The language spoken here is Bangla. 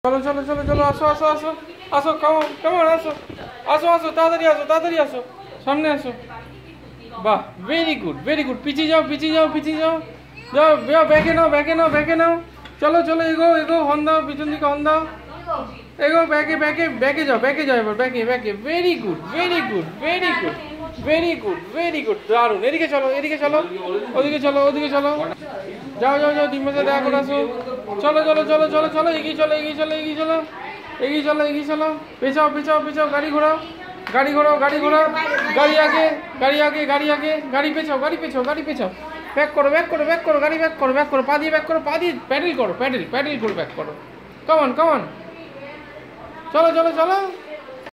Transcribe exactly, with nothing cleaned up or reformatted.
চলো চলো চলো চলো আসো আসো আসো আসো কেমন কেমন আসো আসো আসো তাড়াতাড়ি আসো তাড়াতাড়ি আসো সামনে আসো বাহ ভেরি গুড ভেরি গুড পিছিয়ে যাও পিছিয়ে যাও পিছিয়ে যাও যাও যাও ব্যাকে নাও ব্যাকে নাও ব্যাকে নাও চলো চলো এগো এগো হর্ন দাও পিছন দিকে হর্ন দাও এগো ব্যাকে ব্যাকে ব্যাকে যাও ব্যাকে যাও এবার ব্যাকে ব্যাকে very good very good very good very good very good দারুণ এদিকে চলো এদিকে চলো ওদিকে চলো ওদিকে চলো যাও যাও যাও ডিমের সাথে দেখা করে আসো চলো চলো চলো চলো চলো এগিয়ে চলো এগিয়ে চলো এগিয়ে চলো এগিয়ে চলো এগিয়ে চলো পেছাও পেছাও পেছাও গাড়ি ঘোরাও গাড়ি ঘোরাও গাড়ি ঘোরাও গাড়ি আগে গাড়ি আগে গাড়ি আগে গাড়ি পেছাও গাড়ি পেছাও গাড়ি পেছাও ব্যাক করো ব্যাক করো ব্যাক করো গাড়ি ব্যাক করো ব্যাক করো পা দিয়ে ব্যাক করো পা দিয়ে প্যাডেল করো প্যাডেল প্যাডেল করে ব্যাক করো কমন কমন চলো চলো চলো